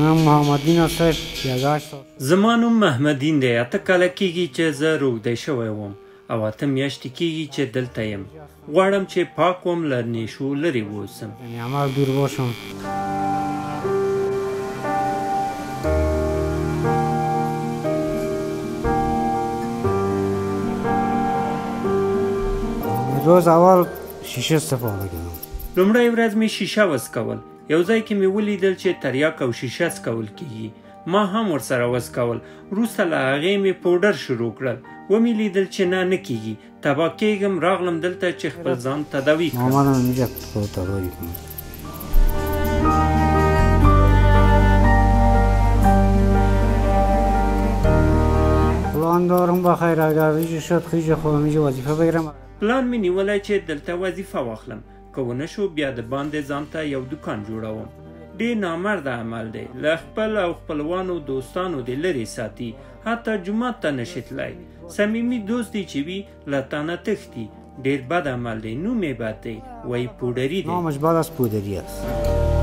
نام محمددین صاحب یاداش زما نوم محمددین دی. 8 کاله کېږي چې زه روغتیايي شوی وم او 8 میاشتې کېږي چې دلته یم. غواړم چې پاک وم، له نیشو لرې واوسم. یعنی عمل دور باشم. روز اول شیشه استفاده کردم. لومړی ورځ مې شیشه وسکول. یو ځای کې مې ولیدل چې تریاک او شیشه سکول کېږي. ما هم ورسره وسکول. وروسته له هغې مې پوډر شروع کړل. ومې لیدل چې نه کېږي. تباه کېږم. راغلم دلته چې خپل ځان تداوي کړم. مامانم اینجا خود تداوی کنم. پلان دارم بخیر اگر ریجه شد خیجه خودم اینجا وظیفه بگیرم. پلان مې نیولی چې دلته وظیفه واخلم. که ونه شو بیا د باندې ځان ته یو دوکان جوړوم. ډېر نامرده عمل دی. له خپل او خپلوانو دوستانو دې لرې ساتي. حتی جومات ته نشي تللی. صمیمي دوست دی چې وي له تا نه تښتي. ډېر بد عمل دی. نوم یې بد دی. وایي پوډري دی. نامش بعد از پودری است.